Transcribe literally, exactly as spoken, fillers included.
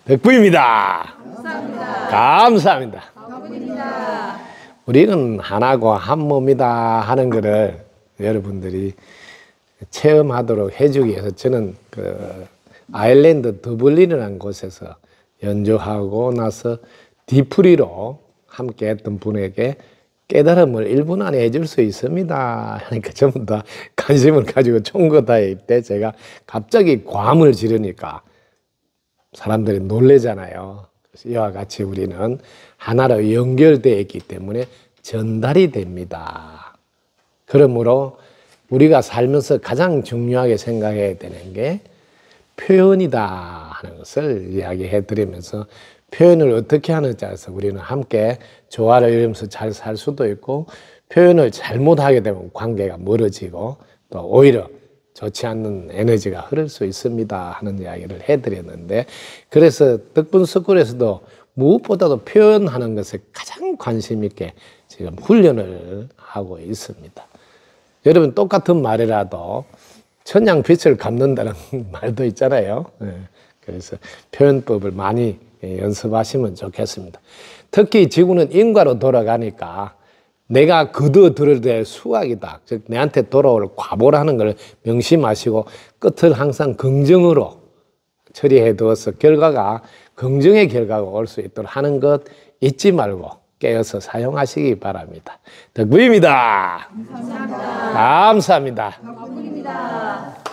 덕분입니다. 감사합니다. 감사합니다. 덕분입니다. 우리는 하나고 한 몸이다 하는 것을 여러분들이 체험하도록 해주기 위해서 저는 그 아일랜드 더블린이라는 곳에서 연주하고 나서 디프리로 함께 했던 분에게 깨달음을 일 분 안에 해줄 수 있습니다. 그러니까 전부 다 관심을 가지고 총거다입 때 제가 갑자기 괌을 지르니까 사람들이 놀래잖아요. 그래서 이와 같이 우리는 하나로 연결되어 있기 때문에 전달이 됩니다. 그러므로 우리가 살면서 가장 중요하게 생각해야 되는 게 표현이다 하는 것을 이야기해 드리면서 표현을 어떻게 하느냐에 따라서 우리는 함께 조화를 이루면서 잘 살 수도 있고 표현을 잘못하게 되면 관계가 멀어지고 또 오히려 좋지 않는 에너지가 흐를 수 있습니다 하는 이야기를 해드렸는데, 그래서 덕분 스쿨에서도 무엇보다도 표현하는 것에 가장 관심 있게 지금 훈련을 하고 있습니다. 여러분, 똑같은 말이라도 천냥빛을 갚는다는 말도 있잖아요. 그래서 표현법을 많이 연습하시면 좋겠습니다. 특히 지구는 인과로 돌아가니까 내가 거둬 들을 때 수학이다, 즉 내한테 돌아올 과보라는 걸 명심하시고 끝을 항상 긍정으로 처리해 두어서 결과가 긍정의 결과가 올 수 있도록 하는 것 잊지 말고 깨어서 사용하시기 바랍니다. 덕분입니다. 감사합니다. 감사합니다. 덕분입니다.